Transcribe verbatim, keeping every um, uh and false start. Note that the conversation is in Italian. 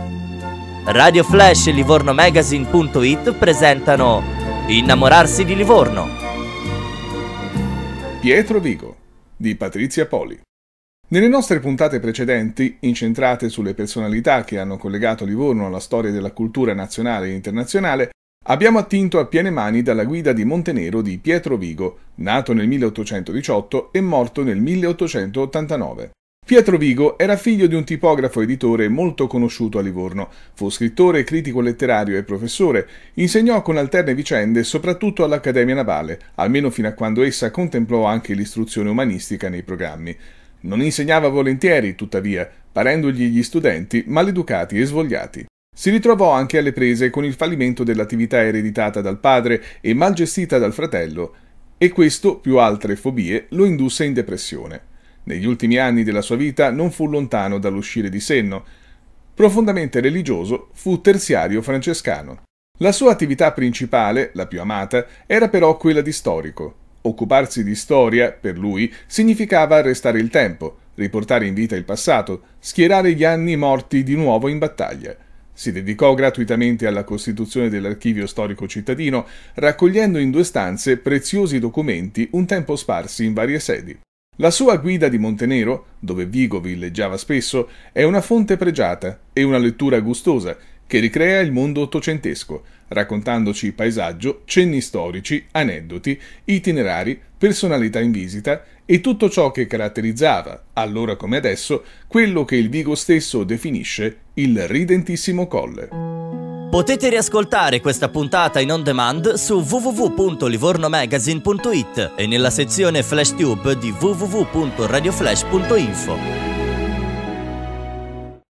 Radio Flash e Livorno Magazine punto it presentano Innamorarsi di Livorno. Pietro Vigo di Patrizia Poli. Nelle nostre puntate precedenti, incentrate sulle personalità che hanno collegato Livorno alla storia della cultura nazionale e internazionale, abbiamo attinto a piene mani dalla guida di Montenero di Pietro Vigo, nato nel milleottocentodiciotto e morto nel milleottocentottantanove. Pietro Vigo era figlio di un tipografo editore molto conosciuto a Livorno, fu scrittore, critico letterario e professore, insegnò con alterne vicende soprattutto all'Accademia Navale, almeno fino a quando essa contemplò anche l'istruzione umanistica nei programmi. Non insegnava volentieri, tuttavia, parendogli gli studenti maleducati e svogliati. Si ritrovò anche alle prese con il fallimento dell'attività ereditata dal padre e mal gestita dal fratello, e questo, più altre fobie, lo indusse in depressione. Negli ultimi anni della sua vita non fu lontano dall'uscire di senno. Profondamente religioso, fu terziario francescano. La sua attività principale, la più amata, era però quella di storico. Occuparsi di storia, per lui, significava arrestare il tempo, riportare in vita il passato, schierare gli anni morti di nuovo in battaglia. Si dedicò gratuitamente alla costituzione dell'archivio storico cittadino, raccogliendo in due stanze preziosi documenti un tempo sparsi in varie sedi. La sua guida di Montenero, dove Vigo villeggiava spesso, è una fonte pregiata e una lettura gustosa che ricrea il mondo ottocentesco, raccontandoci paesaggio, cenni storici, aneddoti, itinerari, personalità in visita e tutto ciò che caratterizzava, allora come adesso, quello che il Vigo stesso definisce il ridentissimo Colle. Potete riascoltare questa puntata in on demand su w w w punto livorno magazine punto it e nella sezione FlashTube di w w w punto radio flash punto info.